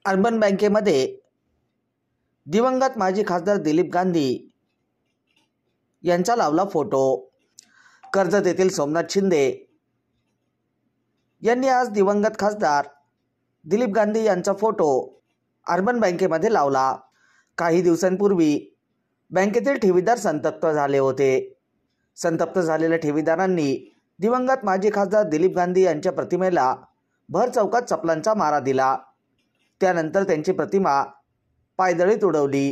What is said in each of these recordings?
Urban बँकेमध्ये दिवंगत माजी खासदार दिलीप गांधी यांचा लावला फोटो। कर्जत येथील सोमनाथ शिंदे यांनी आज दिवंगत खासदार दिलीप गांधी यांचा फोटो अर्बन बँकेमध्ये लावला। काही दिवसांपूर्वी बँकेतील ठेवीदार संतप्त झाले होते। संतप्त झालेल्या ठेवीदारांनी दिवंगत माजी खासदार दिलीप गांधी यांच्या प्रतिमेला भर चौकात चपलांचा मारा दिला। त्यानंतर त्यांची प्रतिमा पायदळीत उडवली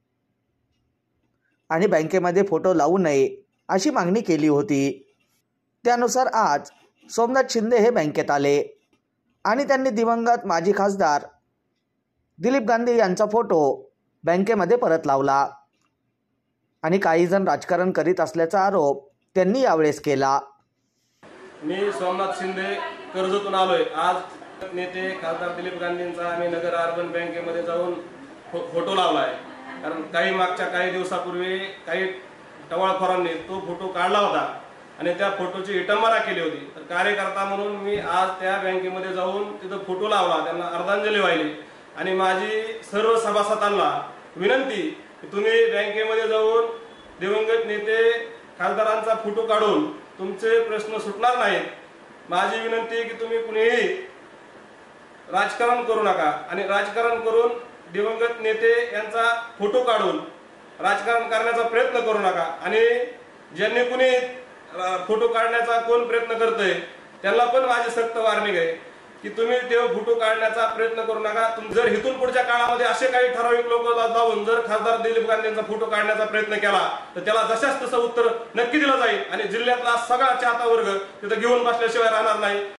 आणि बँकेमध्ये फोटो लावू नये अशी मागणी केली होती। त्यानुसार आज सोमनाथ शिंदे हे बँकेत आले आणि त्यांनी दिवंगत माजी खासदार दिलीप गांधी यांचा फोटो बँकेमध्ये परत लावला आणि काही जण राजकारण करीत असल्याचा आरोप त्यांनी यावेळेस केला। मी सोमनाथ शिंदे कर्जतून आलोय। आज नेते खासदार दिलीप गांधींचा आम्ही नगर अर्बन बँकेमध्ये जाऊन फोटो लावला आहे। कारण काही दिवसापूर्वी काही टवाळखोरांनी तो फोटो काढला होता आणि त्या फोटोची विटंबना केली होती। तर कार्यकर्ता म्हणून मी आज त्या बँकेमध्ये जाऊन तिथं फोटो लावला, त्यांना अर्धांजली वाहिली आणि माझी सर्व सभासदांना विनंती की तुम्ही बँकेमध्ये जाऊन दिवंगत नेते खासदारांचा फोटो काढून तुमचे प्रश्न सुटणार नाहीत। माझी विनंती की तुम्ही कुणीही राजकारण करू नका आणि राजकारण करून दिवंगत नेते यांचा फोटो काढून राजकारण करण्याचा प्रयत्न करू नका आणि ज्यांनी कुणी फोटो काढण्याचा कोण प्रयत्न करतोय त्यांना पण माझी सक्त वॉर्निंग आहे की तुम्ही ते फोटो काढण्याचा प्रयत्न करू नका। जर इथून पुढच्या काळामध्ये असे काही ठराविक लोक जाऊन जर खासदार दिलीप गांधींचा फोटो काढण्याचा प्रयत्न केला तर त्याला जशाच तसं उत्तर नक्की दिलं जाईल आणि जिल्ह्यातला सगळा चाहता वर्ग तिथं घेऊन बसल्याशिवाय राहणार नाही।